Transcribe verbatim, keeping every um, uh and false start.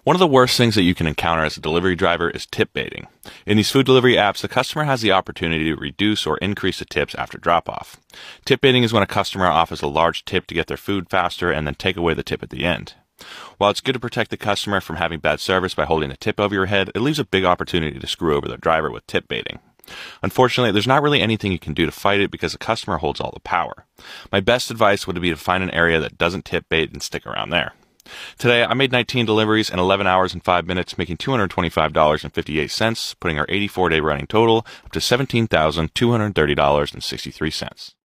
One of the worst things that you can encounter as a delivery driver is tip baiting. In these food delivery apps, the customer has the opportunity to reduce or increase the tips after drop-off. Tip baiting is when a customer offers a large tip to get their food faster and then take away the tip at the end. While it's good to protect the customer from having bad service by holding the tip over your head, it leaves a big opportunity to screw over the driver with tip baiting. Unfortunately, there's not really anything you can do to fight it because the customer holds all the power. My best advice would be to find an area that doesn't tip bait and stick around there. Today, I made nineteen deliveries in eleven hours and five minutes, making two hundred twenty-five dollars and fifty-eight cents, putting our eighty-four day running total up to seventeen thousand two hundred thirty dollars and sixty-three cents.